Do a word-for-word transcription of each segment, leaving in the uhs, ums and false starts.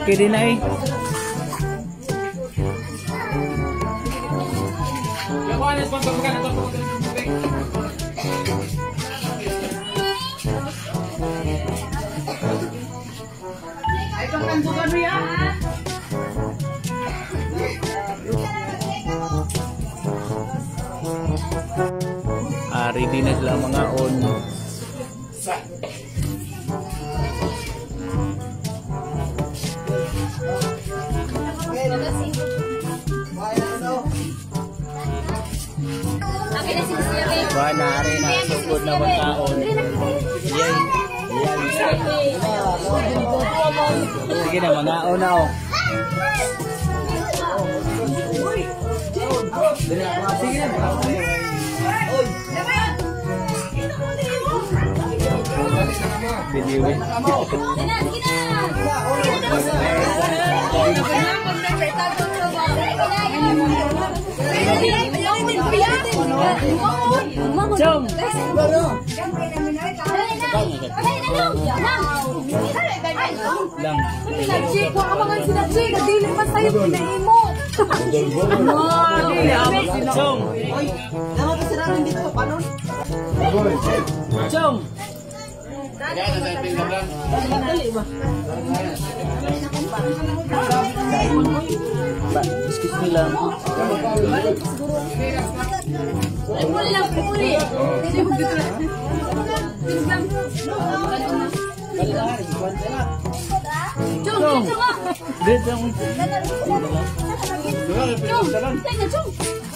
okay din na eh. Ah, ready na sila mga on. Ba na rin na sugod na magkaon. Yay. Sige na mga on na oh. Sige na. Video eh. Jom. Lang. Sinabjik, wala ka mga sinabjik. Dili pa sa'yo pinaimo. Jom. Nama keserahan dito pa panon. Jom. Ba, excuse me lang. Ay, muli lang, muli. Jom, dito nga. Dito ang Jom, teka, Jom.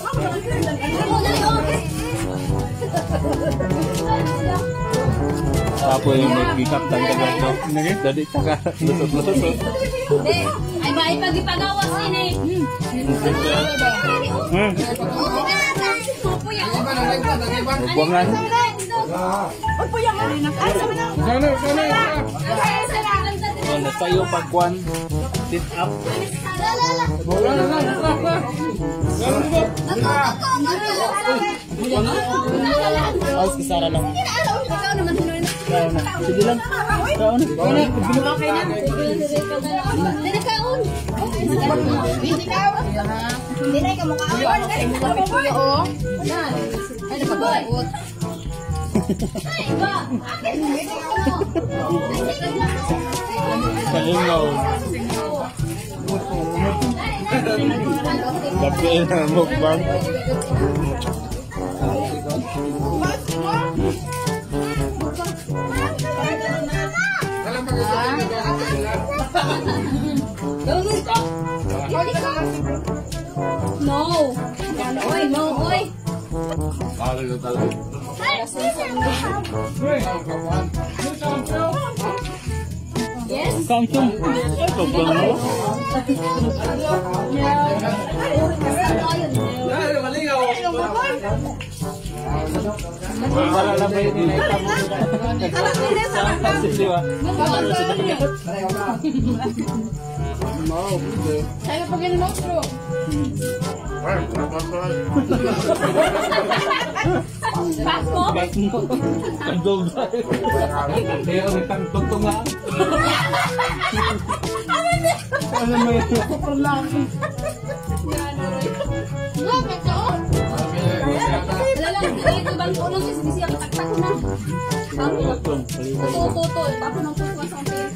Apa yung mag-gikap ng gagawin no? Jadi taka lusot-lusot. Ay, ba, ipag-ipagawas ini. Hmm. Buang lang. Sana, sana. Ano tayo pagkuan? Sit up. Wala na lang. Awas kesara lang. Sige lang. Kaon. Okay na. Dili kaon. Dili ka mo kaon. Oo. Ay, nakabuot. Ay, ba? Kalingaw. Tapi na mukbang. No. Oy, no, oy. Yes. Kangkong. Ito ba mo? Para lang ba yun nila Saya pa ganun mo, bro. Pasko? Ang doga. Kaya kami tangtong nga. Ano mo yun? Super lang. Look, ito. Lalang, ito bang tulong siya siya kataktak ko na. Ito, ito, ito. Tapos nang puso sa akin.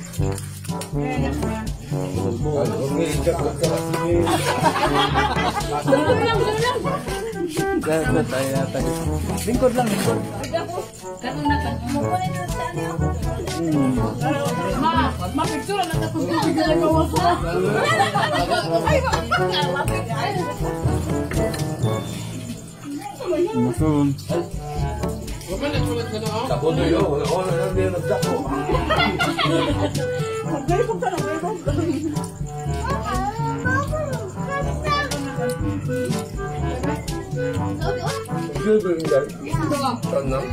Ganda tayo yata. Lingkod lang, lingkod. Ganun na kan. Mumulin na sa ano. Ma, ma-picture na ito. Ay, ma-lapit. Masun. Tapos na yun, wala ko na lang din nagdako. Silver yung dahil. Saan na?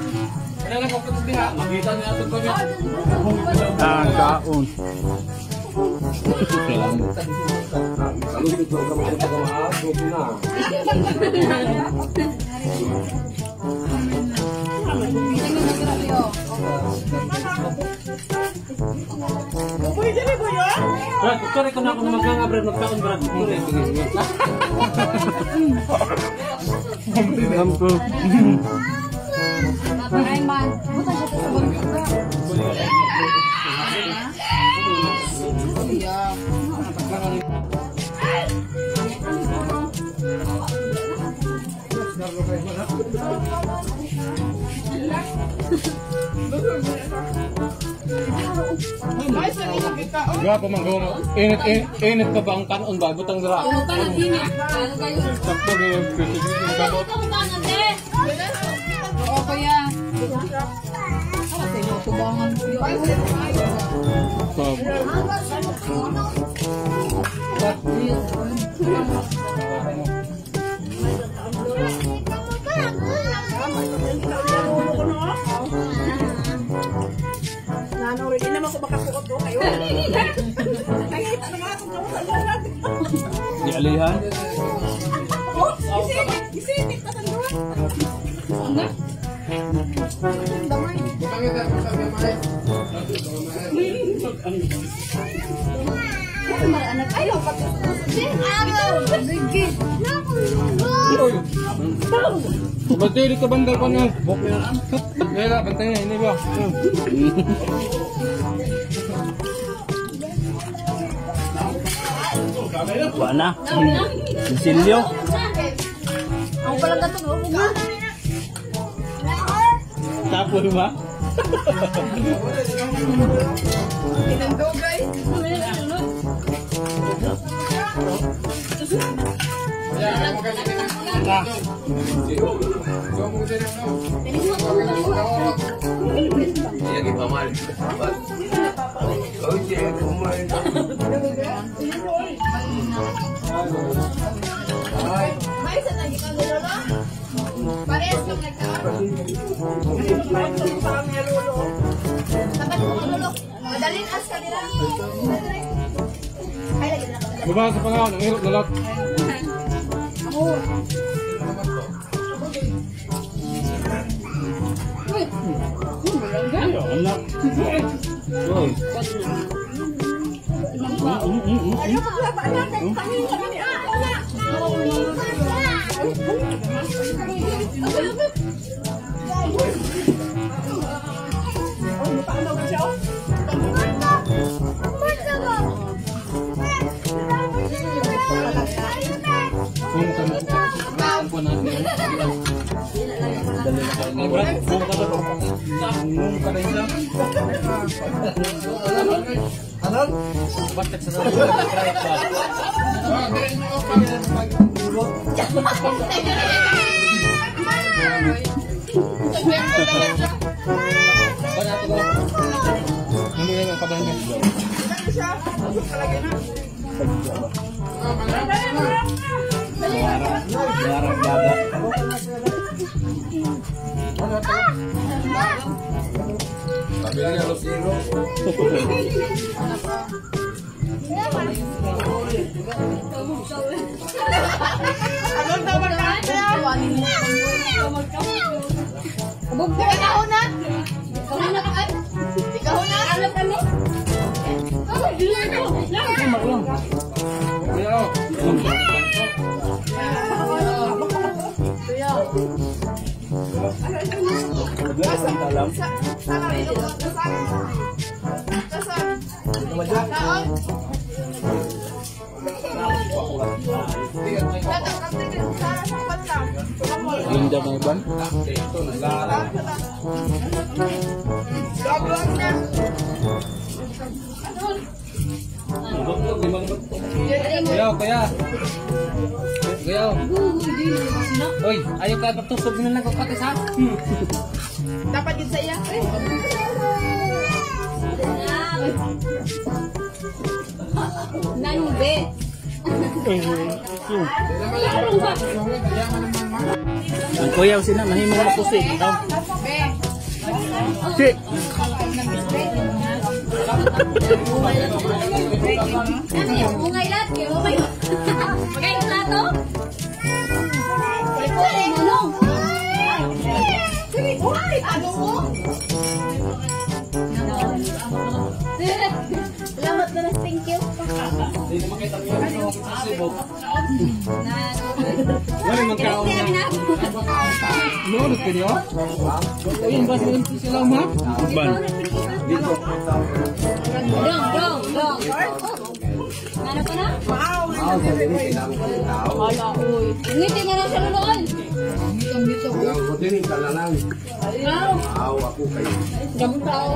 Ah, kaon. Kalau itu kamu cerita sama aku, nah. Brad, sorry ko na ako na magkanga, Brad. Magkaon, Brad. Sorry. Gampo. Ay man, buta siya sa bangka. Gwa pa manggawa. Init init init ka ba ang kanon ba? Butang dira. Ano ka na din eh? Ano kayo? Sakto gyud kasi kabot. Ito ko tanan eh. Oo kaya. Kasi mo tubangan ko yun. Nano rin naman ko makasuot ko kayo. Nakita naman ako sa Di alihan. Oh, isitik, isitik pa tanduan. Ano? Damay. Anak ayaw patutusin. Ayaw. Sige. Bateri ka bandal ko na. Wala bantay na ini ba. Wala na. Silyo. Ako pala gato no. Tapo ba? Tinando guys. Lagi pamal. Kau je kumain. May sa lagi ka lolo. Parehas lang nagkaan. Parang may lolo. Dapat ko lolo. Madalin as kanila. Ay lagi na ka. Baba sa pangaw ng irot nalat. Ayo, anak. Uy. Ano pa ba natin? Panin kami ah. Kung kamo ko na natin. Dali na kayo. Ay, Brad, kung ka ba? Kung ka rin lang. Ano? Bakit sa natin? Ano yan ang kabahan niya? Larang, larang dagat. Sabi niya los zero. Ano daw ba natin? Bugti ka na. Ikaw na ka. Ikaw na. Ano kami? Oh, dito. Kuya, Ang talam. Sana rin ako. Kasan? Kaon? Datang kami sa sapat lang. Linda ng iban. Gagawin na. kuya, kuya. Kuya. Oy, ayaw ka pagtusog na lang kapatis ha? Dapat yun sa iya. Nanbe. Ang kuyaw sina, mahimo na pusi. Ikaw. Be. Si. Ano yan? Ungay lahat. Ungay. Magkain yung plato? Puli-puli. Manong. Uy! Ano mo? Salamat na lang. Thank you. Hindi ko makita mo yung sibok. Wala magkaon na. Lulot ka niyo? Ayun ba sila ma? Ban. Dong, dong, dong. Ano ka na? Ah, sabi mo, kailangan ko ng tao. Wala, uy. Ngiti nga na siya luluan. Kailangan ko din, kalalang. Tao ako kayo. Gamot tao.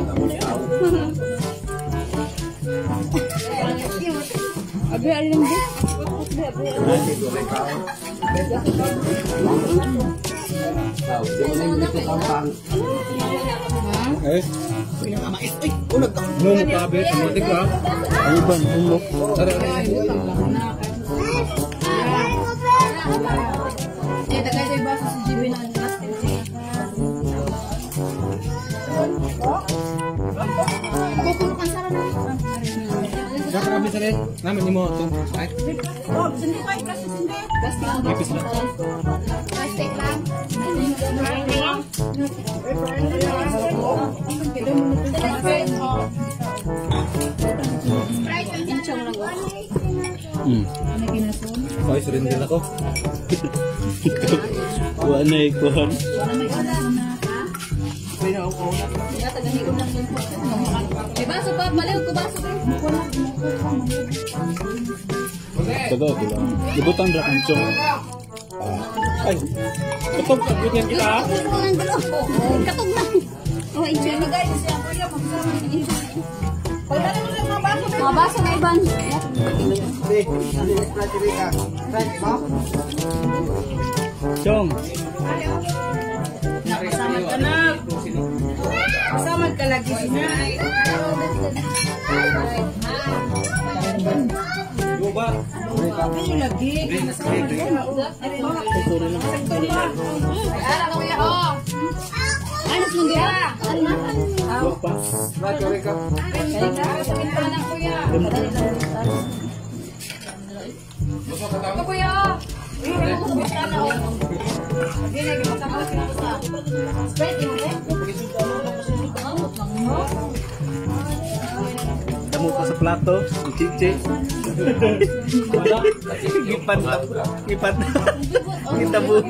Abi, alin din. Hindi ko rin tao. Tao, di mo lang dito kampang. Eh? Nung kabit, matik ka. Ano ba? Hulok. Tara, Eh, tagay tayo ba sa G B na ang last M C? Kukulkan sa rin. Kakabi sa rin. Naman ni mo ito. Ay, Oh, sindi kayo kasi sindi. Basta lang. ipis na. Plastic lang. Sprite ang kinchong lang. Hmm. Ano ginasun? Okay, surin din ako. Kuha na eh, kuha. Wala may ala na ha? Kaya tagahigom lang yung po. May baso pa. Maliw ko baso pa. Tago, bilang. Ibutang dra kang chong. Ay, katong kagutin kita ha? Katog na. Oh, enjoy mo guys. Pagdala mo lang mga baso. Mga baso na iban. Chong. Nakasama ka na. Kasama ka lagi na. Luba. Ano lagi? Kasama ka na. Ara ko ya. Oh. Ano sundi? Luwa pa. Sabihin ko na kuya. Ako kuya. Damo pa sa plato. Chichi. Gipat na. Gipat na. Kita bu.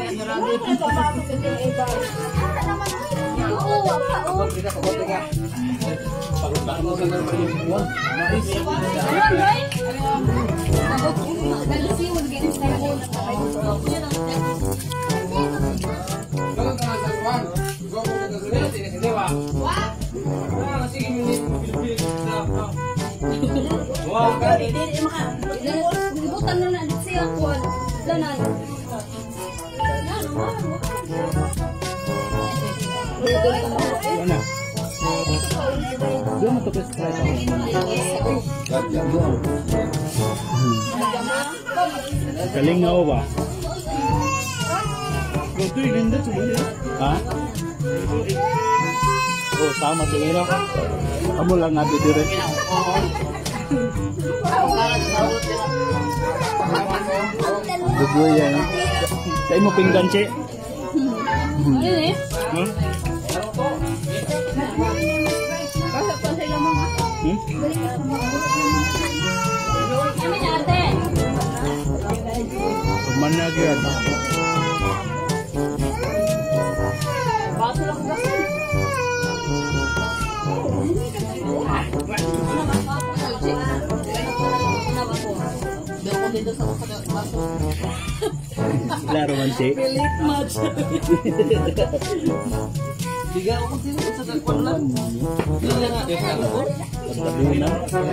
Libutan na na siya ko. Danan. Mana? Dia mau tukar sprite. Galing nga ba? Ito yung linda sa buhay. Ha? Oh, sama sa ira. Kamu lang nga dire. Dugoy yan. Kaya mo pinggan, Che? Ano eh? Hmm? Bakit pa sila mga? Hmm? Ano niya ate? Pagmanag yan. Baso lang ba? Laro man, Che. Tiga ako sino sa dagwan lang. Hindi lang nga. Sabi na.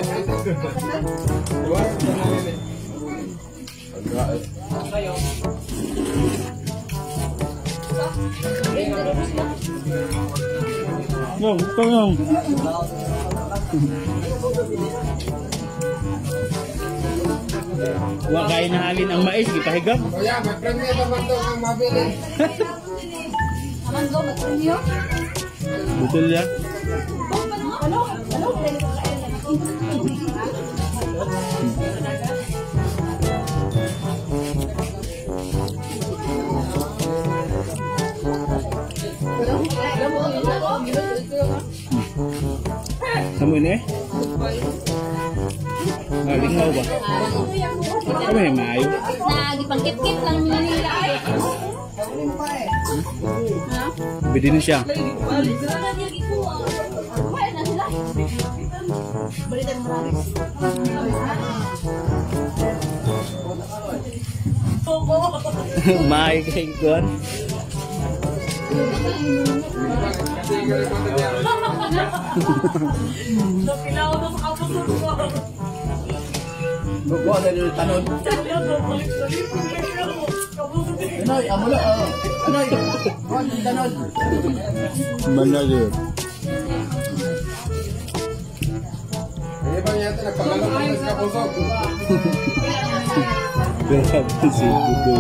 No, ito yung. Wakay na halin ang mais, ipahigap. Kuya, may premium naman ito ang mabili. Aman go, matulyo. Betul ya. Ano? Ano? Ano? Kamu ini? Ah, lingaw ba? Kami yung maayo. Nagipangkit-kit lang nila. Bidi na siya. May kay Gon. Bukuha na nila tanod. Anoy, amo na. Anoy, bukuha na tanod. Manalo. Ini bang yata nagpagalaw ng nagkapusok. Grabe si Budoy.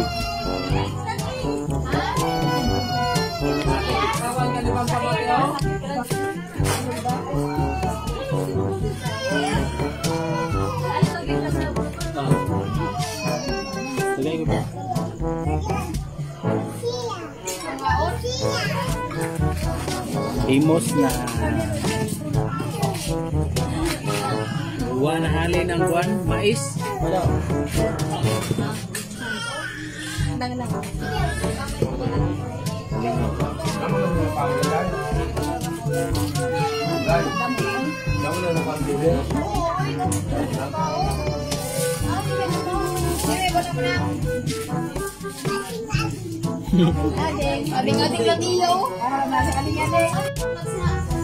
Lagi ba? Imos na. Buwan na halin ng buwan, mais. Wala. Daw na napambili. Ading-ading lang iyo. Nasa ading-ading.